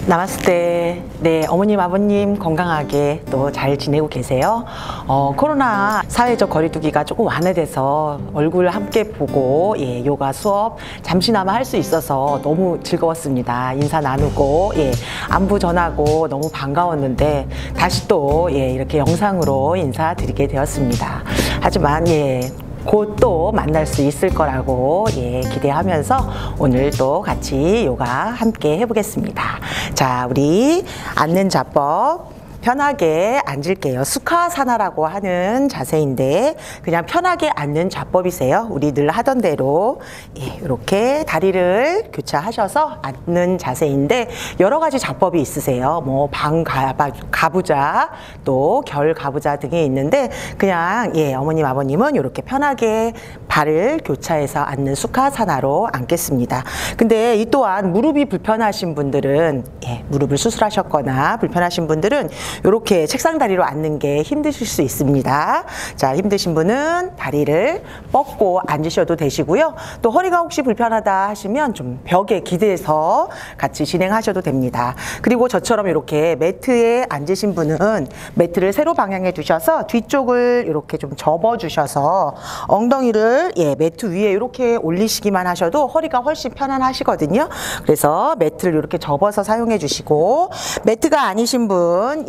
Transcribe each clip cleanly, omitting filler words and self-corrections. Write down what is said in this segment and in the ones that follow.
나마스테. 네, 어머님, 아버님 건강하게 또 잘 지내고 계세요? 코로나 사회적 거리두기가 조금 완화돼서 얼굴 함께 보고 요가 수업 잠시나마 할 수 있어서 너무 즐거웠습니다. 인사 나누고 안부 전하고 너무 반가웠는데 다시 또 이렇게 영상으로 인사드리게 되었습니다. 하지만 곧 또 만날 수 있을 거라고 기대하면서 오늘 또 같이 요가 함께 해보겠습니다. 자, 우리 앉는 자법 편하게 앉을게요. 수카사나라고 하는 자세인데 그냥 편하게 앉는 자법이세요. 우리 늘 하던 대로 이렇게 다리를 교차하셔서 앉는 자세인데 여러 가지 자법이 있으세요. 뭐 방가부좌 또 결가부좌 등이 있는데 그냥 어머님 아버님은 이렇게 편하게 발을 교차해서 앉는 수카사나로 앉겠습니다. 근데 이 또한 무릎이 불편하신 분들은 무릎을 수술하셨거나 불편하신 분들은 이렇게 책상 다리로 앉는 게 힘드실 수 있습니다. 자, 힘드신 분은 다리를 뻗고 앉으셔도 되시고요. 또 허리가 혹시 불편하다 하시면 좀 벽에 기대서 같이 진행하셔도 됩니다. 그리고 저처럼 이렇게 매트에 앉으신 분은 매트를 세로 방향에 두셔서 뒤쪽을 이렇게 좀 접어 주셔서 엉덩이를 매트 위에 이렇게 올리시기만 하셔도 허리가 훨씬 편안하시거든요. 그래서 매트를 이렇게 접어서 사용해 주시고, 매트가 아니신 분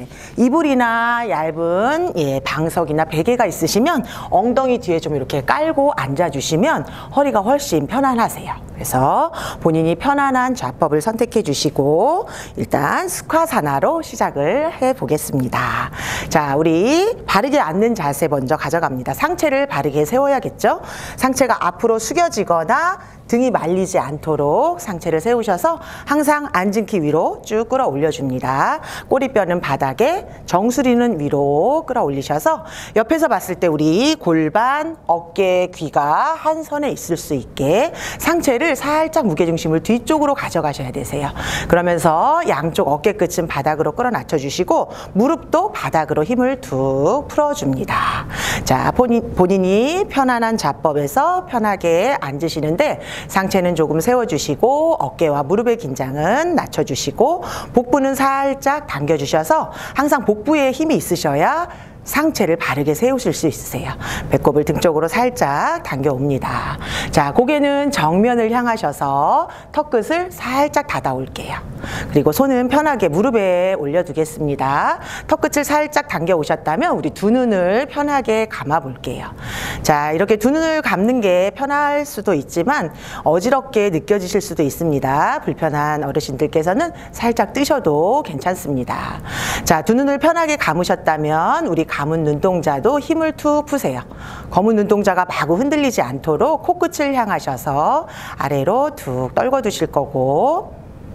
이불이나 얇은 방석이나 베개가 있으시면 엉덩이 뒤에 좀 이렇게 깔고 앉아 주시면 허리가 훨씬 편안하세요. 그래서 본인이 편안한 좌법을 선택해 주시고 일단 수카사나로 시작을 해 보겠습니다. 자, 우리 바르게 앉는 자세 먼저 가져갑니다. 상체를 바르게 세워야겠죠? 상체가 앞으로 숙여지거나 등이 말리지 않도록 상체를 세우셔서 항상 앉은 키 위로 쭉 끌어올려 줍니다. 꼬리뼈는 바닥에, 정수리는 위로 끌어올리셔서 옆에서 봤을 때 우리 골반, 어깨, 귀가 한 선에 있을 수 있게 상체를 살짝 무게중심을 뒤쪽으로 가져가셔야 되세요. 그러면서 양쪽 어깨 끝은 바닥으로 끌어낮춰 주시고 무릎도 바닥으로 힘을 툭 풀어줍니다. 자, 본인이 편안한 자법에서 편하게 앉으시는데 상체는 조금 세워주시고 어깨와 무릎의 긴장은 낮춰주시고 복부는 살짝 당겨주셔서 항상 복부에 힘이 있으셔야 상체를 바르게 세우실 수 있으세요. 배꼽을 등 쪽으로 살짝 당겨옵니다. 자, 고개는 정면을 향하셔서 턱끝을 살짝 닫아 올게요. 그리고 손은 편하게 무릎에 올려두겠습니다. 턱끝을 살짝 당겨 오셨다면 우리 두 눈을 편하게 감아 볼게요. 자, 이렇게 두 눈을 감는 게 편할 수도 있지만 어지럽게 느껴지실 수도 있습니다. 불편한 어르신들께서는 살짝 뜨셔도 괜찮습니다. 자, 두 눈을 편하게 감으셨다면 우리 감은 눈동자도 힘을 툭 푸세요. 검은 눈동자가 마구 흔들리지 않도록 코끝을 향하셔서 아래로 툭 떨궈 두실 거고,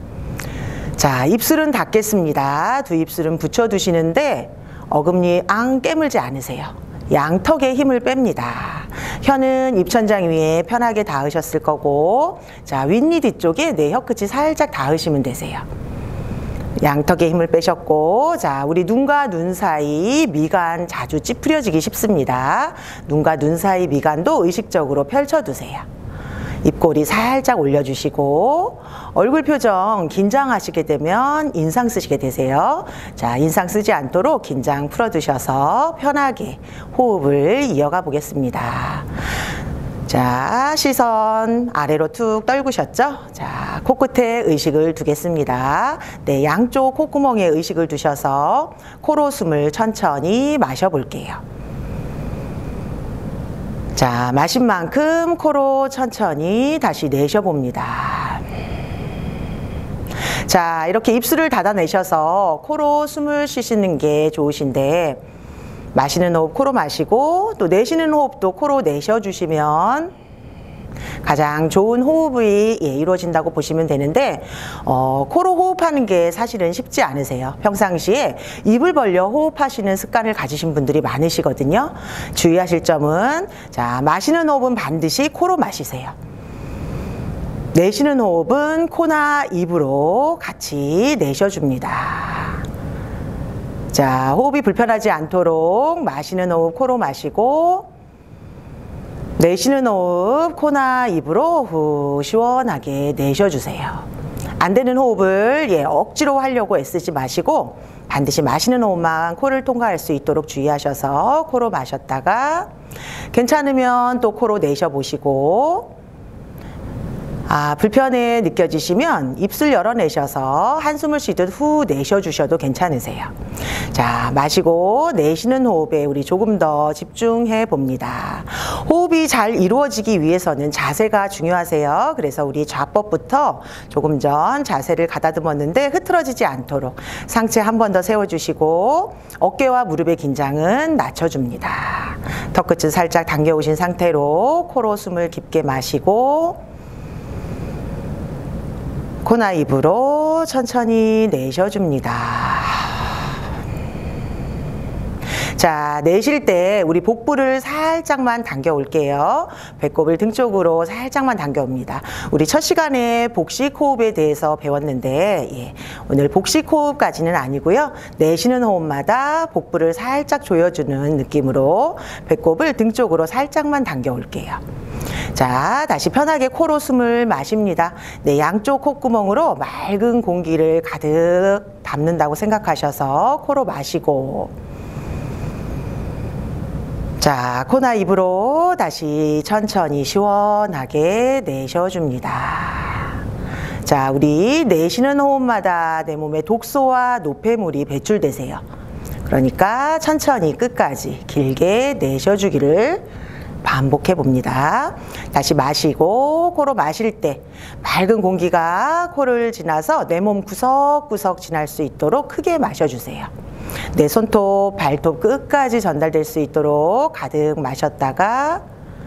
자, 입술은 닫겠습니다. 두 입술은 붙여 두시는데 어금니 앙 깨물지 않으세요. 양턱에 힘을 뺍니다. 혀는 입천장 위에 편하게 닿으셨을 거고, 자, 윗니 뒤쪽에 내 혀끝이 살짝 닿으시면 되세요. 양턱에 힘을 빼셨고, 자, 우리 눈과 눈 사이 미간 자주 찌푸려지기 쉽습니다. 눈과 눈 사이 미간도 의식적으로 펼쳐두세요. 입꼬리 살짝 올려주시고 얼굴 표정 긴장하시게 되면 인상 쓰시게 되세요. 자, 인상 쓰지 않도록 긴장 풀어두셔서 편하게 호흡을 이어가 보겠습니다. 자, 시선 아래로 툭 떨구셨죠? 자, 코끝에 의식을 두겠습니다. 네, 양쪽 콧구멍에 의식을 두셔서 코로 숨을 천천히 마셔볼게요. 자, 마신 만큼 코로 천천히 다시 내쉬어봅니다. 자, 이렇게 입술을 닫아내셔서 코로 숨을 쉬시는 게 좋으신데 마시는 호흡 코로 마시고 또 내쉬는 호흡도 코로 내쉬어주시면 가장 좋은 호흡이 이루어진다고 보시면 되는데 코로 호흡하는 게 사실은 쉽지 않으세요. 평상시에 입을 벌려 호흡하시는 습관을 가지신 분들이 많으시거든요. 주의하실 점은, 자, 마시는 호흡은 반드시 코로 마시세요. 내쉬는 호흡은 코나 입으로 같이 내쉬어줍니다. 자, 호흡이 불편하지 않도록 마시는 호흡 코로 마시고 내쉬는 호흡 코나 입으로 후 시원하게 내쉬어주세요. 안 되는 호흡을 억지로 하려고 애쓰지 마시고 반드시 마시는 호흡만 코를 통과할 수 있도록 주의하셔서 코로 마셨다가 괜찮으면 또 코로 내쉬어보시고 불편해 느껴지시면 입술 열어내셔서 한숨을 쉬듯 후 내쉬어주셔도 괜찮으세요. 자, 마시고 내쉬는 호흡에 우리 조금 더 집중해 봅니다. 호흡이 잘 이루어지기 위해서는 자세가 중요하세요. 그래서 우리 좌법부터 조금 전 자세를 가다듬었는데 흐트러지지 않도록 상체 한 번 더 세워주시고 어깨와 무릎의 긴장은 낮춰줍니다. 턱끝은 살짝 당겨오신 상태로 코로 숨을 깊게 마시고 코나 입으로 천천히 내쉬어줍니다. 자, 내쉴 때 우리 복부를 살짝만 당겨 올게요. 배꼽을 등 쪽으로 살짝만 당겨 옵니다. 우리 첫 시간에 복식 호흡에 대해서 배웠는데 오늘 복식 호흡까지는 아니고요. 내쉬는 호흡마다 복부를 살짝 조여주는 느낌으로 배꼽을 등 쪽으로 살짝만 당겨 올게요. 자, 다시 편하게 코로 숨을 마십니다. 네, 양쪽 콧구멍으로 맑은 공기를 가득 담는다고 생각하셔서 코로 마시고 자, 코나 입으로 다시 천천히 시원하게 내쉬어줍니다. 자, 우리 내쉬는 호흡마다 내 몸에 독소와 노폐물이 배출되세요. 그러니까 천천히 끝까지 길게 내쉬어주기를 반복해 봅니다. 다시 마시고 코로 마실 때 맑은 공기가 코를 지나서 내 몸 구석구석 지날 수 있도록 크게 마셔주세요. 내 손톱, 발톱 끝까지 전달될 수 있도록 가득 마셨다가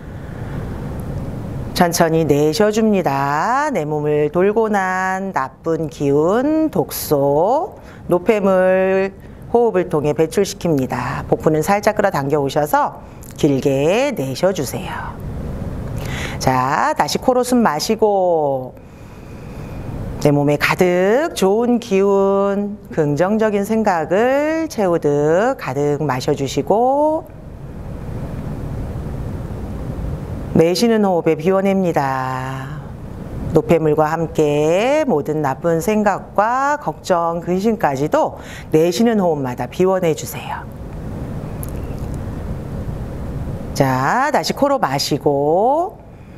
천천히 내쉬어줍니다. 내 몸을 돌고 난 나쁜 기운, 독소, 노폐물 호흡을 통해 배출시킵니다. 복부는 살짝 끌어당겨 오셔서 길게 내쉬어주세요. 자, 다시 코로 숨 마시고 내 몸에 가득 좋은 기운, 긍정적인 생각을 채우듯 가득 마셔주시고 내쉬는 호흡에 비워냅니다. 노폐물과 함께 모든 나쁜 생각과 걱정, 근심까지도 내쉬는 호흡마다 비워내주세요. 자, 다시 코로 마시고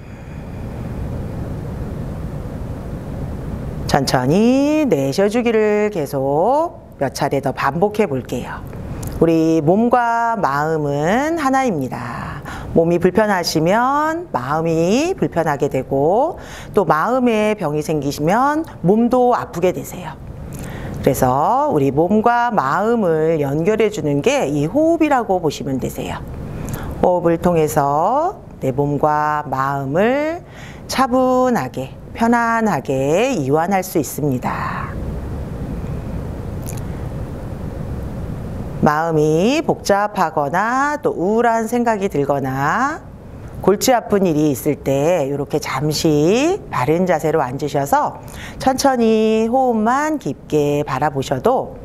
천천히 내쉬어주기를 계속 몇 차례 더 반복해 볼게요. 우리 몸과 마음은 하나입니다. 몸이 불편하시면 마음이 불편하게 되고 또 마음에 병이 생기시면 몸도 아프게 되세요. 그래서 우리 몸과 마음을 연결해 주는 게 이 호흡이라고 보시면 되세요. 호흡을 통해서 내 몸과 마음을 차분하게 편안하게 이완할 수 있습니다. 마음이 복잡하거나 또 우울한 생각이 들거나 골치 아픈 일이 있을 때 이렇게 잠시 바른 자세로 앉으셔서 천천히 호흡만 깊게 바라보셔도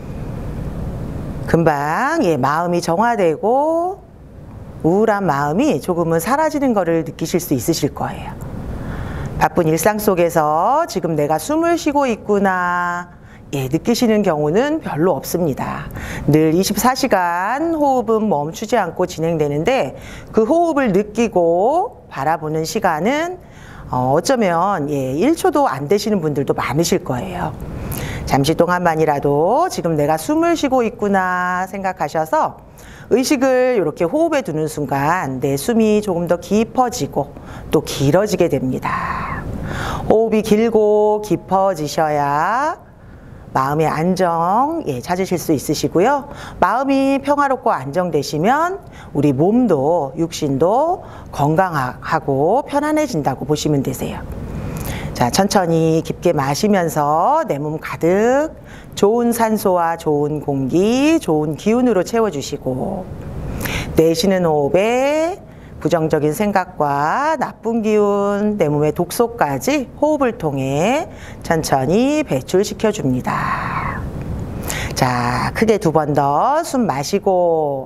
금방 마음이 정화되고 우울한 마음이 조금은 사라지는 것을 느끼실 수 있으실 거예요. 바쁜 일상 속에서 지금 내가 숨을 쉬고 있구나 느끼시는 경우는 별로 없습니다. 늘 24시간 호흡은 멈추지 않고 진행되는데 그 호흡을 느끼고 바라보는 시간은 어쩌면 1초도 안 되시는 분들도 많으실 거예요. 잠시 동안만이라도 지금 내가 숨을 쉬고 있구나 생각하셔서 의식을 이렇게 호흡에 두는 순간 내 숨이 조금 더 깊어지고 또 길어지게 됩니다. 호흡이 길고 깊어지셔야 마음의 안정 찾으실 수 있으시고요. 마음이 평화롭고 안정되시면 우리 몸도 육신도 건강하고 편안해진다고 보시면 되세요. 자, 천천히 깊게 마시면서 내 몸 가득 좋은 산소와 좋은 공기, 좋은 기운으로 채워주시고 내쉬는 호흡에 부정적인 생각과 나쁜 기운, 내 몸의 독소까지 호흡을 통해 천천히 배출시켜 줍니다. 자, 크게 2번 더 숨 마시고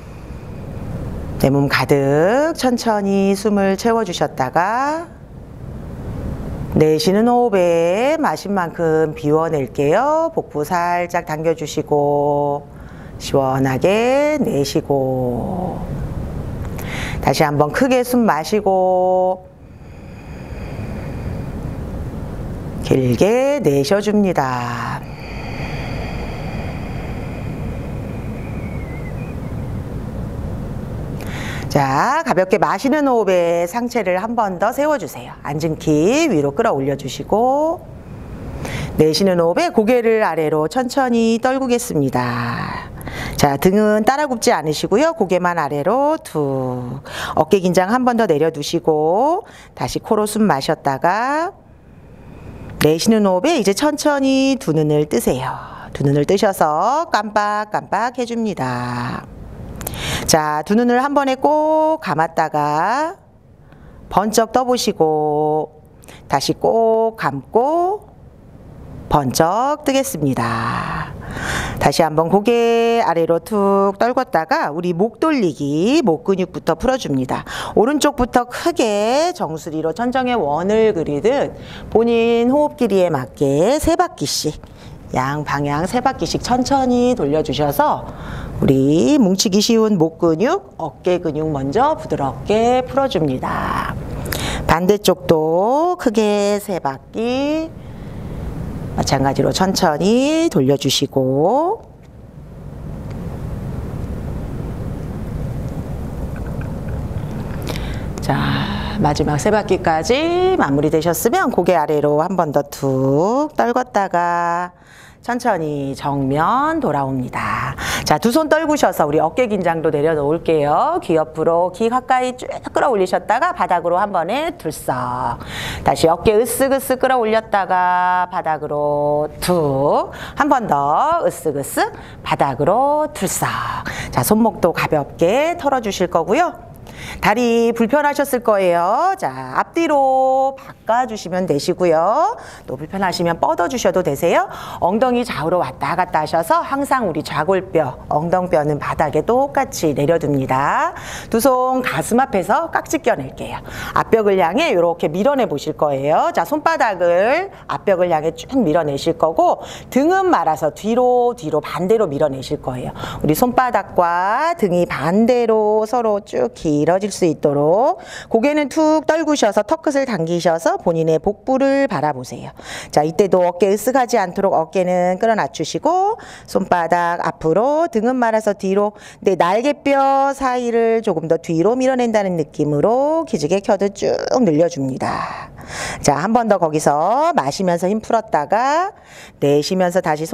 내 몸 가득 천천히 숨을 채워주셨다가 내쉬는 호흡에 마신 만큼 비워낼게요. 복부 살짝 당겨주시고 시원하게 내쉬고 다시 한번 크게 숨 마시고 길게 내쉬어줍니다. 자, 가볍게 마시는 호흡에 상체를 한 번 더 세워주세요. 앉은 키 위로 끌어올려 주시고 내쉬는 호흡에 고개를 아래로 천천히 떨구겠습니다. 자, 등은 따라 굽지 않으시고요. 고개만 아래로 툭. 어깨 긴장 한 번 더 내려두시고 다시 코로 숨 마셨다가 내쉬는 호흡에 이제 천천히 두 눈을 뜨세요. 두 눈을 뜨셔서 깜빡깜빡 해줍니다. 자, 두 눈을 한 번에 꼭 감았다가 번쩍 떠보시고 다시 꼭 감고 번쩍 뜨겠습니다. 다시 한번 고개 아래로 툭 떨궜다가 우리 목 돌리기, 목 근육부터 풀어줍니다. 오른쪽부터 크게 정수리로 천정의 원을 그리듯 본인 호흡 길이에 맞게 3바퀴씩 양 방향 3바퀴씩 천천히 돌려주셔서 우리 뭉치기 쉬운 목 근육, 어깨 근육 먼저 부드럽게 풀어줍니다. 반대쪽도 크게 3바퀴 마찬가지로 천천히 돌려주시고 자, 마지막 3바퀴까지 마무리되셨으면 고개 아래로 한 번 더 툭 떨궜다가 천천히 정면 돌아옵니다. 자, 두 손 떨구셔서 우리 어깨 긴장도 내려놓을게요. 귀 옆으로 기 가까이 쭉 끌어올리셨다가 바닥으로 한 번에 들썩. 다시 어깨 으쓱으쓱 끌어올렸다가 바닥으로 툭. 한 번 더 으쓱으쓱 바닥으로 들썩. 자, 손목도 가볍게 털어주실 거고요. 다리 불편하셨을 거예요. 자, 앞뒤로 바꿔주시면 되시고요. 또 불편하시면 뻗어주셔도 되세요. 엉덩이 좌우로 왔다 갔다 하셔서 항상 우리 좌골뼈, 엉덩뼈는 바닥에 똑같이 내려둡니다. 두 손 가슴 앞에서 깍지 껴낼게요. 앞벽을 향해 이렇게 밀어내 보실 거예요. 자, 손바닥을 앞벽을 향해 쭉 밀어내실 거고 등은 말아서 뒤로 반대로 밀어내실 거예요. 우리 손바닥과 등이 반대로 서로 쭉 길어질 수 있도록 고개는 툭 떨구셔서 턱끝을 당기셔서 본인의 복부를 바라보세요. 자, 이때도 어깨 으쓱하지 않도록 어깨는 끌어 낮추시고 손바닥 앞으로 등은 말아서 뒤로 내 날개뼈 사이를 조금 더 뒤로 밀어낸다는 느낌으로 기지개 켜듯 쭉 늘려줍니다. 자, 한 번 더 거기서 마시면서 힘 풀었다가 내쉬면서 다시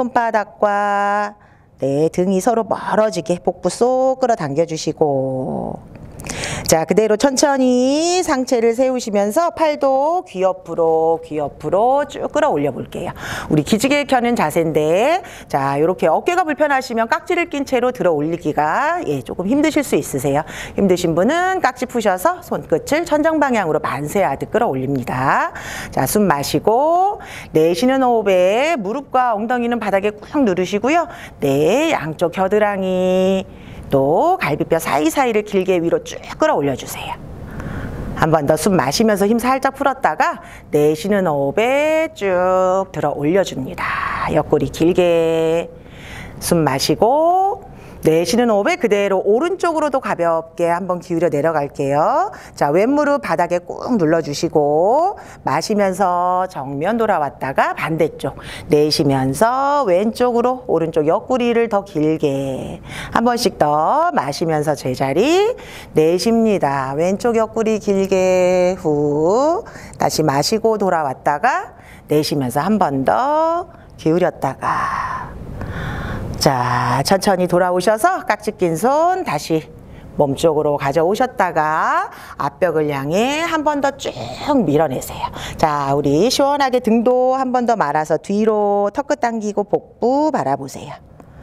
손바닥과 등이 서로 멀어지게 복부 쏙 끌어당겨 주시고 자, 그대로 천천히 상체를 세우시면서 팔도 귀 옆으로 쭉 끌어올려 볼게요. 우리 기지개 켜는 자세인데 자, 이렇게 어깨가 불편하시면 깍지를 낀 채로 들어 올리기가 조금 힘드실 수 있으세요. 힘드신 분은 깍지 푸셔서 손끝을 천정 방향으로 만세하듯 끌어올립니다. 자, 숨 마시고 내쉬는 호흡에 무릎과 엉덩이는 바닥에 꾹 누르시고요. 네, 양쪽 겨드랑이 또 갈비뼈 사이사이를 길게 위로 쭉 끌어올려 주세요. 한 번 더 숨 마시면서 힘 살짝 풀었다가 내쉬는 호흡에 쭉 들어 올려줍니다. 옆구리 길게 숨 마시고 내쉬는 호흡에 그대로 오른쪽으로도 가볍게 한번 기울여 내려갈게요. 자, 왼무릎 바닥에 꾹 눌러주시고 마시면서 정면 돌아왔다가 반대쪽 내쉬면서 왼쪽으로 오른쪽 옆구리를 더 길게 한 번씩 더 마시면서 제자리 내쉽니다. 왼쪽 옆구리 길게 후 다시 마시고 돌아왔다가 내쉬면서 한 번 더 기울였다가 자, 천천히 돌아오셔서 깍지 낀 손 다시 몸쪽으로 가져오셨다가 앞벽을 향해 한 번 더 쭉 밀어내세요. 자, 우리 시원하게 등도 한 번 더 말아서 뒤로 턱끝 당기고 복부 바라보세요.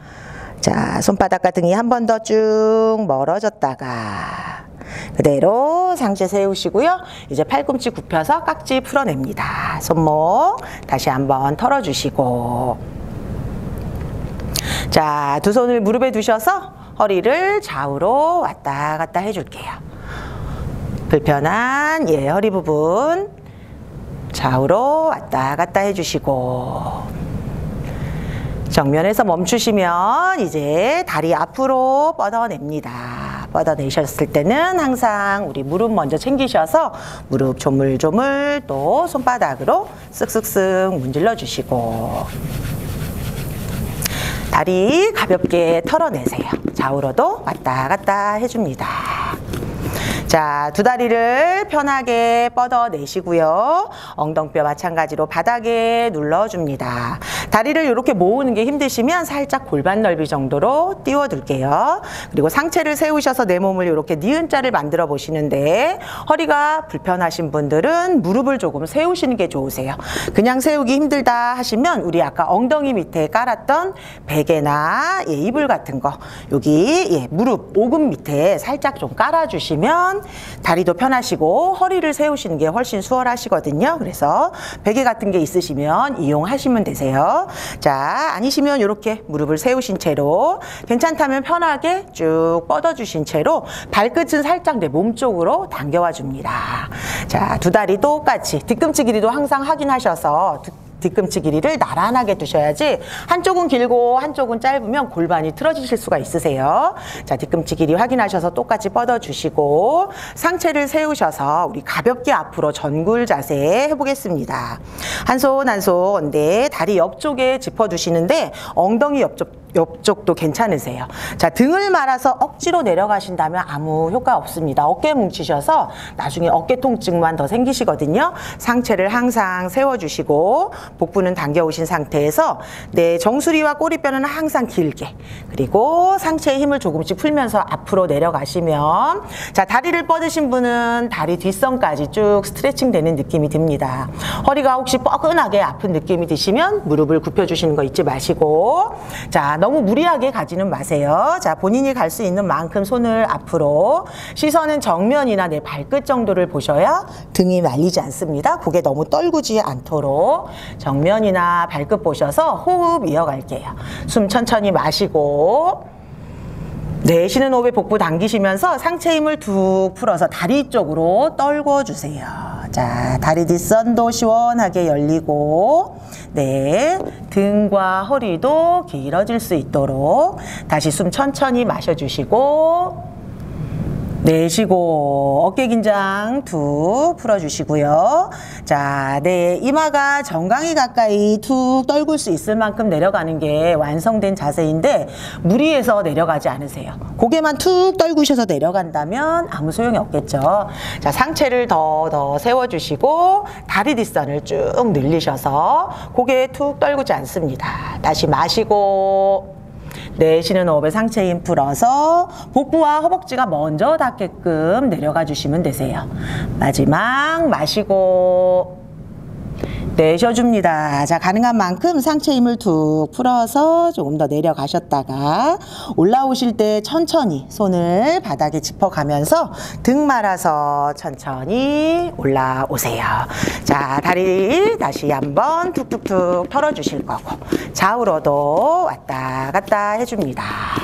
자, 손바닥과 등이 한 번 더 쭉 멀어졌다가 그대로 상체 세우시고요. 이제 팔꿈치 굽혀서 깍지 풀어냅니다. 손목 다시 한번 털어주시고 자, 두 손을 무릎에 두셔서 허리를 좌우로 왔다 갔다 해줄게요. 불편한 허리 부분 좌우로 왔다 갔다 해주시고 정면에서 멈추시면 이제 다리 앞으로 뻗어냅니다. 뻗어내셨을 때는 항상 우리 무릎 먼저 챙기셔서 무릎 조물조물 또 손바닥으로 쓱쓱쓱 문질러 주시고 다리 가볍게 털어내세요. 좌우로도 왔다 갔다 해줍니다. 자, 두 다리를 편하게 뻗어내시고요. 엉덩뼈 마찬가지로 바닥에 눌러줍니다. 다리를 이렇게 모으는 게 힘드시면 살짝 골반 넓이 정도로 띄워둘게요. 그리고 상체를 세우셔서 내 몸을 이렇게 니은자를 만들어 보시는데 허리가 불편하신 분들은 무릎을 조금 세우시는 게 좋으세요. 그냥 세우기 힘들다 하시면 우리 아까 엉덩이 밑에 깔았던 베개나 이불 같은 거 여기 무릎 오금 밑에 살짝 좀 깔아주시면 다리도 편하시고 허리를 세우시는 게 훨씬 수월하시거든요. 그래서 베개 같은 게 있으시면 이용하시면 되세요. 자, 아니시면 이렇게 무릎을 세우신 채로 괜찮다면 편하게 쭉 뻗어주신 채로 발끝은 살짝 내 몸 쪽으로 당겨와 줍니다. 자, 두 다리 똑같이 뒤꿈치 길이도 항상 확인하셔서 뒤꿈치 길이를 나란하게 두셔야지 한쪽은 길고 한쪽은 짧으면 골반이 틀어지실 수가 있으세요. 자, 뒤꿈치 길이 확인하셔서 똑같이 뻗어주시고 상체를 세우셔서 우리 가볍게 앞으로 전굴 자세 해보겠습니다. 한 손 한 손, 네, 다리 옆쪽에 짚어두시는데 엉덩이 옆쪽도 괜찮으세요. 자, 등을 말아서 억지로 내려가신다면 아무 효과 없습니다. 어깨 뭉치셔서 나중에 어깨 통증만 더 생기시거든요. 상체를 항상 세워주시고 복부는 당겨오신 상태에서 네, 정수리와 꼬리뼈는 항상 길게 그리고 상체의 힘을 조금씩 풀면서 앞으로 내려가시면 자, 다리를 뻗으신 분은 다리 뒷선까지 쭉 스트레칭 되는 느낌이 듭니다. 허리가 혹시 뻐근하게 아픈 느낌이 드시면 무릎을 굽혀주시는 거 잊지 마시고 자, 너무 무리하게 가지는 마세요. 자, 본인이 갈 수 있는 만큼 손을 앞으로 시선은 정면이나 내 발끝 정도를 보셔야 등이 말리지 않습니다. 고개 너무 떨구지 않도록 정면이나 발끝 보셔서 호흡 이어갈게요. 숨 천천히 마시고 내쉬는 호흡에 복부 당기시면서 상체 힘을 툭 풀어서 다리 쪽으로 떨궈주세요. 자, 다리 뒷선도 시원하게 열리고 네, 등과 허리도 길어질 수 있도록 다시 숨 천천히 마셔주시고 내쉬고 어깨 긴장 툭 풀어주시고요. 자, 네, 이마가 정강이 가까이 툭 떨굴 수 있을 만큼 내려가는 게 완성된 자세인데 무리해서 내려가지 않으세요. 고개만 툭 떨구셔서 내려간다면 아무 소용이 없겠죠. 자, 상체를 더 세워주시고 다리 뒷선을 쭉 늘리셔서 고개 툭 떨구지 않습니다. 다시 마시고 내쉬는 호흡에 상체 힘 풀어서 복부와 허벅지가 먼저 닿게끔 내려가 주시면 되세요. 마지막 마시고 내쉬어줍니다. 자, 가능한 만큼 상체 힘을 툭 풀어서 조금 더 내려가셨다가 올라오실 때 천천히 손을 바닥에 짚어가면서 등 말아서 천천히 올라오세요. 자, 다리 다시 한번 툭툭툭 털어주실 거고 좌우로도 왔다 갔다 해줍니다.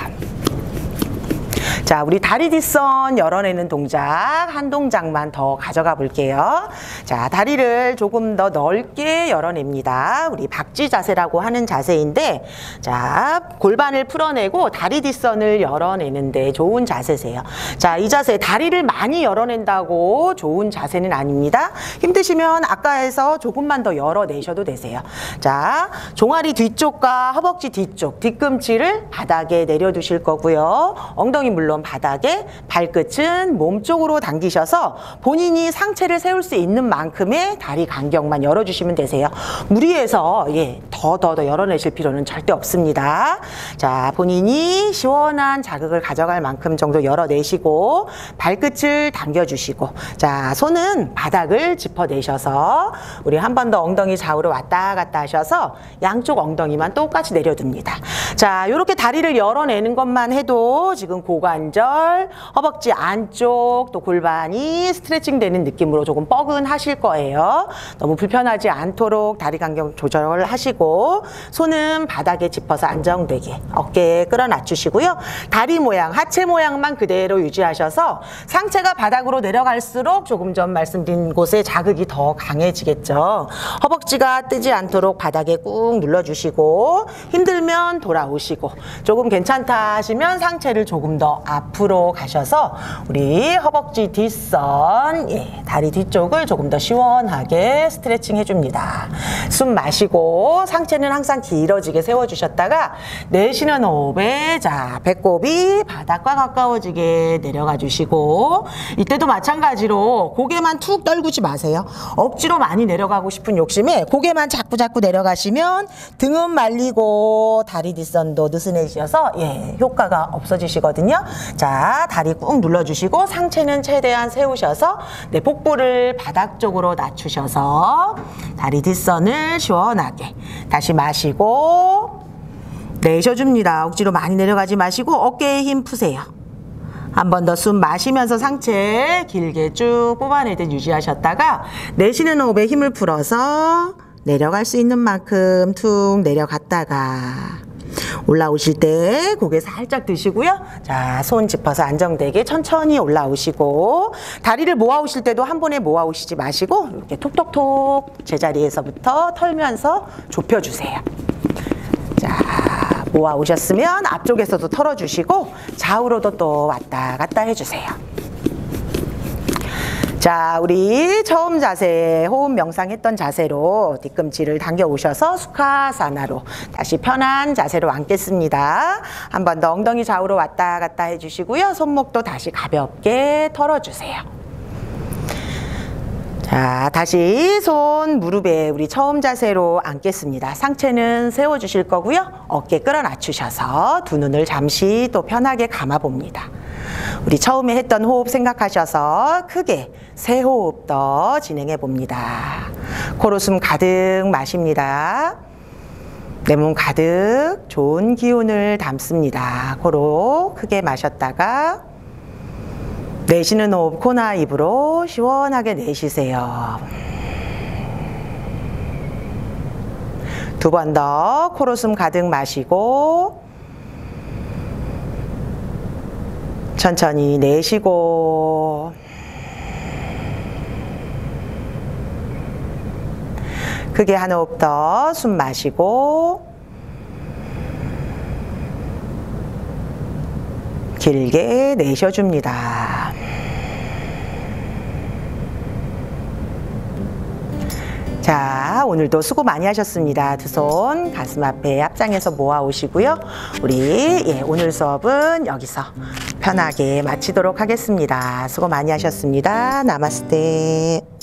자, 우리 다리 뒷선 열어내는 동작 한 동작만 더 가져가 볼게요. 자, 다리를 조금 더 넓게 열어냅니다. 우리 박쥐 자세라고 하는 자세인데 자, 골반을 풀어내고 다리 뒷선을 열어내는데 좋은 자세세요. 자, 이 자세 다리를 많이 열어낸다고 좋은 자세는 아닙니다. 힘드시면 아까에서 조금만 더 열어내셔도 되세요. 자, 종아리 뒤쪽과 허벅지 뒤쪽 뒤꿈치를 바닥에 내려두실 거고요. 엉덩이 물론 바닥에 발끝은 몸쪽으로 당기셔서 본인이 상체를 세울 수 있는 만큼의 다리 간격만 열어주시면 되세요. 무리해서 더 열어내실 필요는 절대 없습니다. 자, 본인이 시원한 자극을 가져갈 만큼 정도 열어내시고 발끝을 당겨주시고 자, 손은 바닥을 짚어내셔서 우리 한 번 더 엉덩이 좌우로 왔다 갔다 하셔서 양쪽 엉덩이만 똑같이 내려둡니다. 자, 이렇게 다리를 열어내는 것만 해도 지금 고관절 관절, 허벅지 안쪽 또 골반이 스트레칭 되는 느낌으로 조금 뻐근하실 거예요. 너무 불편하지 않도록 다리 간격 조절을 하시고 손은 바닥에 짚어서 안정되게 어깨에 끌어 낮추시고요. 다리 모양, 하체 모양만 그대로 유지하셔서 상체가 바닥으로 내려갈수록 조금 전 말씀드린 곳에 자극이 더 강해지겠죠. 허벅지가 뜨지 않도록 바닥에 꾹 눌러주시고 힘들면 돌아오시고 조금 괜찮다 하시면 상체를 조금 더 앞으로 가셔서 우리 허벅지 뒷선, 다리 뒤쪽을 조금 더 시원하게 스트레칭 해줍니다. 숨 마시고 상체는 항상 길어지게 세워주셨다가 내쉬는 호흡에 자 배꼽이 바닥과 가까워지게 내려가 주시고 이때도 마찬가지로 고개만 툭 떨구지 마세요. 억지로 많이 내려가고 싶은 욕심에 고개만 자꾸 내려가시면 등은 말리고 다리 뒷선도 느슨해지셔서 효과가 없어지시거든요. 자 다리 꾹 눌러주시고 상체는 최대한 세우셔서 복부를 바닥 쪽으로 낮추셔서 다리 뒷선을 시원하게 다시 마시고 내쉬어줍니다. 억지로 많이 내려가지 마시고 어깨에 힘 푸세요. 한 번 더 숨 마시면서 상체 길게 쭉 뽑아내듯 유지하셨다가 내쉬는 호흡에 힘을 풀어서 내려갈 수 있는 만큼 툭 내려갔다가 올라오실 때 고개 살짝 드시고요. 자, 손 짚어서 안정되게 천천히 올라오시고 다리를 모아오실 때도 한 번에 모아오시지 마시고 이렇게 톡톡톡 제자리에서부터 털면서 좁혀주세요. 자, 모아오셨으면 앞쪽에서도 털어주시고 좌우로도 또 왔다 갔다 해주세요. 자, 우리 처음 자세, 호흡 명상했던 자세로 뒤꿈치를 당겨 오셔서 수카사나로 다시 편한 자세로 앉겠습니다. 한 번 더 엉덩이 좌우로 왔다 갔다 해주시고요. 손목도 다시 가볍게 털어주세요. 자, 다시 손 무릎에 우리 처음 자세로 앉겠습니다. 상체는 세워주실 거고요. 어깨 끌어 낮추셔서 두 눈을 잠시 또 편하게 감아봅니다. 우리 처음에 했던 호흡 생각하셔서 크게 세 호흡 더 진행해 봅니다. 코로 숨 가득 마십니다. 내 몸 가득 좋은 기운을 담습니다. 코로 크게 마셨다가 내쉬는 호흡 코나 입으로 시원하게 내쉬세요. 두 번 더 코로 숨 가득 마시고 천천히 내쉬고 크게 한 호흡 더 숨 마시고 길게 내쉬어줍니다. 자, 오늘도 수고 많이 하셨습니다. 두 손 가슴 앞에 합장해서 모아 오시고요. 우리 오늘 수업은 여기서 편하게 마치도록 하겠습니다. 수고 많이 하셨습니다. 나마스테.